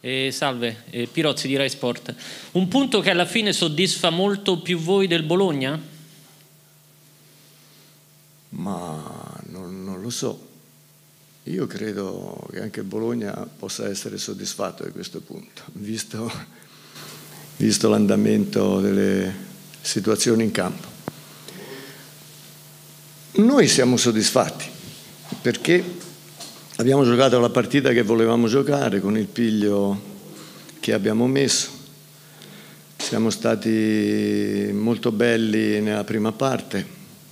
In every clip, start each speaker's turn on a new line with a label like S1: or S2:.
S1: Salve, Pirozzi di Rai Sport. Un punto che alla fine soddisfa molto più voi del Bologna?
S2: Ma non lo so. Io credo che anche il Bologna possa essere soddisfatto di questo punto, visto l'andamento delle situazioni in campo. Noi siamo soddisfatti perché abbiamo giocato la partita che volevamo giocare con il piglio che abbiamo messo. Siamo stati molto belli nella prima parte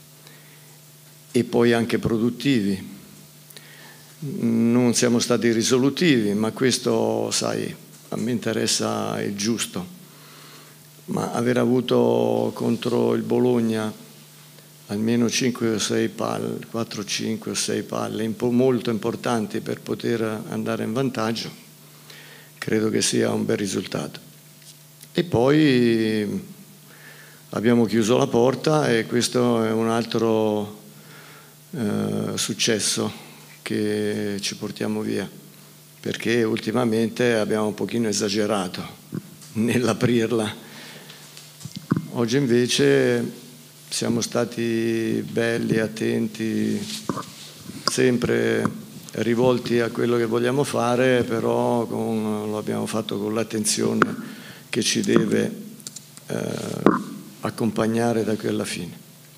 S2: e poi anche produttivi. Non siamo stati risolutivi, ma questo, sai, a me interessa il giusto. Ma aver avuto contro il Bologna almeno 5 o 6 palle, 4, 5 o 6 palle molto importanti per poter andare in vantaggio, credo che sia un bel risultato. E poi abbiamo chiuso la porta e questo è un altro successo che ci portiamo via, perché ultimamente abbiamo un pochino esagerato nell'aprirla. Oggi invece siamo stati belli, attenti, sempre rivolti a quello che vogliamo fare, però lo abbiamo fatto con l'attenzione che ci deve accompagnare da qui alla fine.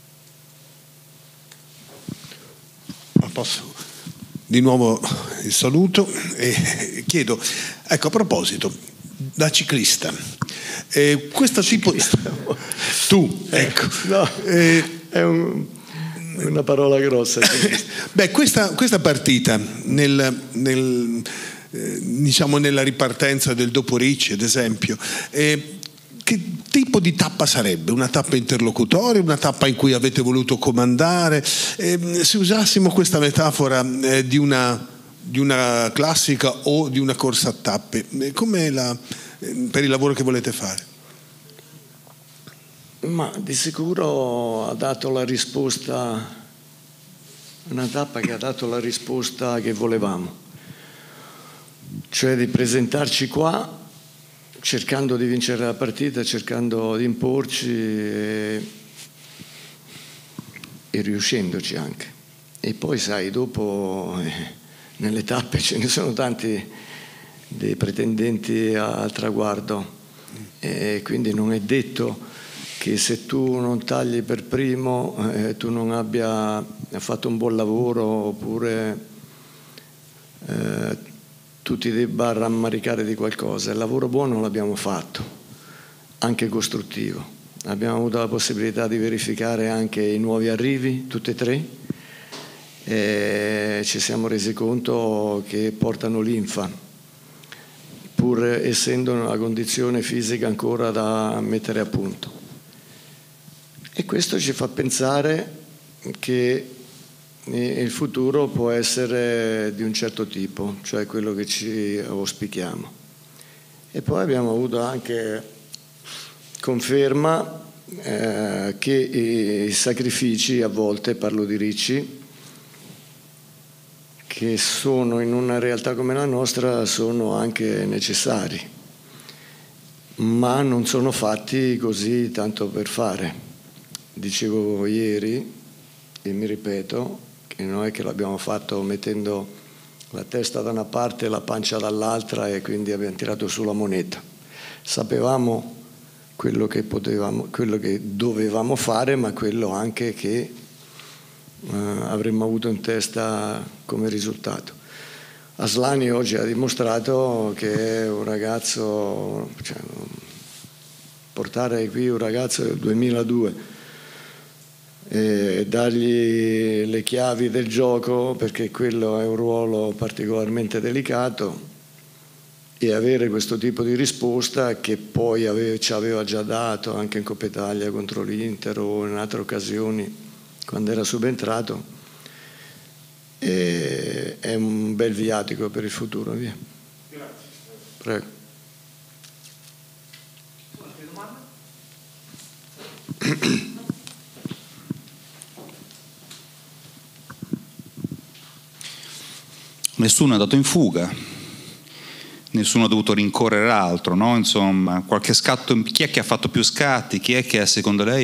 S3: Posso di nuovo il saluto e chiedo, ecco, a proposito, da ciclista, questo tipo di... Tu, ecco.
S2: No, è una parola grossa.
S3: Beh, questa partita, diciamo nella ripartenza del dopo Ricci, ad esempio, che tipo di tappa sarebbe? Una tappa interlocutoria, una tappa in cui avete voluto comandare? Se usassimo questa metafora di una classica o di una corsa a tappe, com'è per il lavoro che volete fare?
S2: Ma di sicuro ha dato la risposta, una tappa che ha dato la risposta che volevamo, cioè di presentarci qua cercando di vincere la partita, cercando di imporci e riuscendoci anche. E poi sai, dopo nelle tappe ce ne sono tanti dei pretendenti al traguardo e quindi non è detto che se tu non tagli per primo tu non abbia fatto un buon lavoro oppure tu ti debba rammaricare di qualcosa. Il lavoro buono l'abbiamo fatto, anche costruttivo. Abbiamo avuto la possibilità di verificare anche i nuovi arrivi, tutti e tre, e ci siamo resi conto che portano linfa, pur essendo in una condizione fisica ancora da mettere a punto. E questo ci fa pensare che il futuro può essere di un certo tipo, cioè quello che ci auspichiamo. E poi abbiamo avuto anche conferma che i sacrifici, a volte parlo di Ricci, che sono in una realtà come la nostra, sono anche necessari, ma non sono fatti così tanto per fare. Dicevo ieri, e mi ripeto, che non è che l'abbiamo fatto mettendo la testa da una parte e la pancia dall'altra e quindi abbiamo tirato su la moneta. Sapevamo quello che dovevamo fare, ma quello anche che avremmo avuto in testa come risultato. Aslani oggi ha dimostrato che è un ragazzo, cioè, portare qui un ragazzo del 2002 e dargli le chiavi del gioco, perché quello è un ruolo particolarmente delicato, e avere questo tipo di risposta che poi ci aveva già dato anche in Coppa Italia contro l'Inter o in altre occasioni quando era subentrato, è un bel viatico per il futuro. Via.
S4: Grazie.
S2: Prego.
S4: Qualche domanda?
S5: Nessuno è andato in fuga,
S4: nessuno ha dovuto rincorrere l'altro, no? Insomma, qualche scatto, chi è che ha fatto più scatti, chi è che secondo lei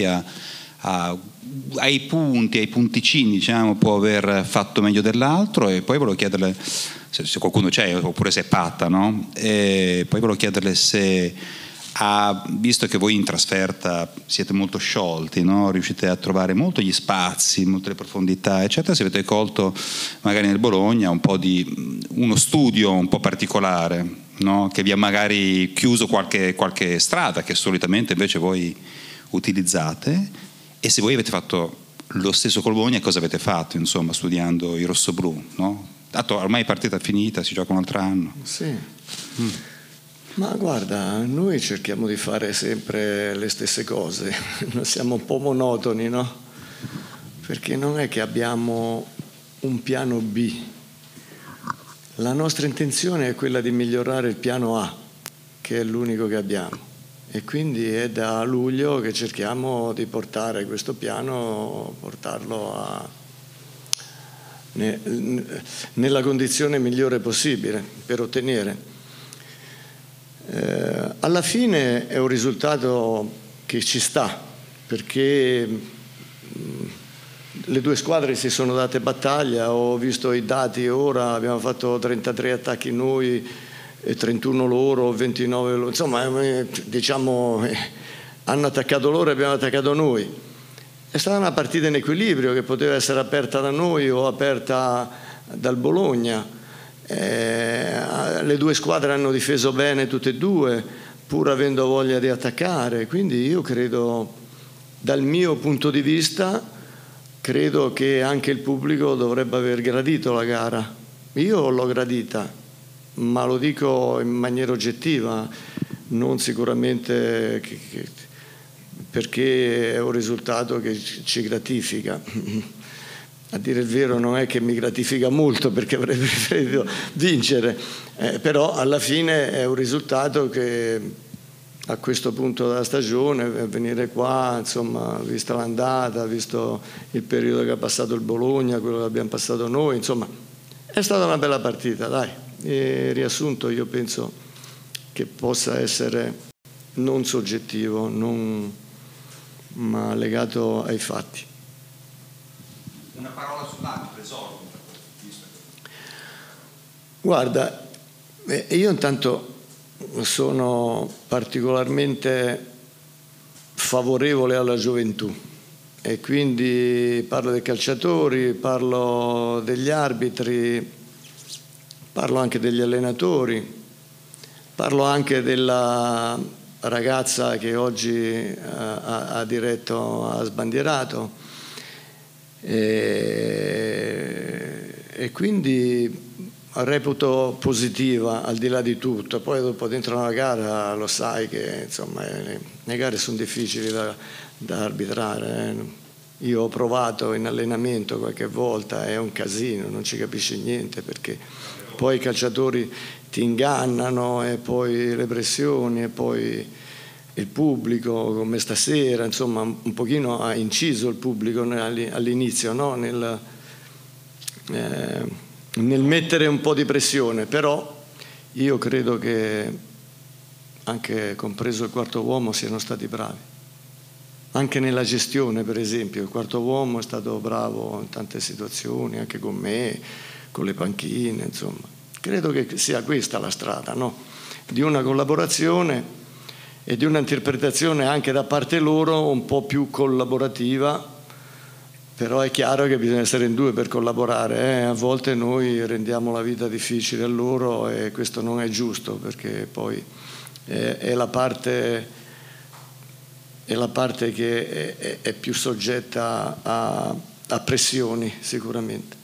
S4: ai punti, ai punticini, diciamo, può aver fatto meglio dell'altro? E poi volevo chiederle se qualcuno c'è oppure se è patta, no? E poi volevo chiederle se visto che voi in trasferta siete molto sciolti, no? Riuscite a trovare molto gli spazi, molte le profondità, eccetera, se avete colto magari nel Bologna un po' di uno studio un po' particolare, no? Che vi ha magari chiuso qualche strada che solitamente invece voi utilizzate, e se voi avete fatto lo stesso col Bologna, cosa avete fatto, insomma, studiando i rossoblù, no? Tanto ormai è partita finita, si gioca un altro anno.
S2: Sì. Ma guarda, noi cerchiamo di fare sempre le stesse cose, siamo un po' monotoni, no? Perché non è che abbiamo un piano B. La nostra intenzione è quella di migliorare il piano A, che è l'unico che abbiamo. E quindi è da luglio che cerchiamo di portare questo piano, portarlo nella condizione migliore possibile per ottenere. Alla fine è un risultato che ci sta, perché le due squadre si sono date battaglia. Ho visto i dati ora, abbiamo fatto 33 attacchi noi e 31 loro, 29 loro, insomma, diciamo, hanno attaccato loro e abbiamo attaccato noi. È stata una partita in equilibrio che poteva essere aperta da noi o aperta dal Bologna. Le due squadre hanno difeso bene tutte e due, pur avendo voglia di attaccare, quindi io credo, dal mio punto di vista, credo che anche il pubblico dovrebbe aver gradito la gara. Io l'ho gradita, ma lo dico in maniera oggettiva, non sicuramente perché è un risultato che ci gratifica. A dire il vero non è che mi gratifica molto, perché avrei preferito vincere, però alla fine è un risultato che a questo punto della stagione, venire qua, insomma, vista l'andata, visto il periodo che ha passato il Bologna, quello che abbiamo passato noi, insomma, è stata una bella partita, dai. E riassunto, io penso che possa essere non soggettivo, ma legato ai fatti.
S4: Una parola sull'arbitro, esordio.
S2: Guarda, io intanto sono particolarmente favorevole alla gioventù e quindi parlo dei calciatori, parlo degli arbitri, parlo anche degli allenatori, parlo anche della ragazza che oggi ha diretto, ha sbandierato. E quindi reputo positiva al di là di tutto. Poi dopo dentro una gara lo sai che insomma le gare sono difficili da arbitrare. Io ho provato in allenamento qualche volta, è un casino, non ci capisci niente, perché poi i calciatori ti ingannano e poi le pressioni e poi il pubblico, come stasera, insomma, un pochino ha inciso il pubblico all'inizio, no? nel mettere un po' di pressione, però io credo che anche compreso il quarto uomo siano stati bravi. Anche nella gestione, per esempio, il quarto uomo è stato bravo in tante situazioni, anche con me, con le panchine, insomma. Credo che sia questa la strada, no? Di una collaborazione e di un'interpretazione anche da parte loro un po' più collaborativa, però è chiaro che bisogna essere in due per collaborare. A volte noi rendiamo la vita difficile a loro e questo non è giusto, perché poi è la parte che è più soggetta a pressioni, sicuramente.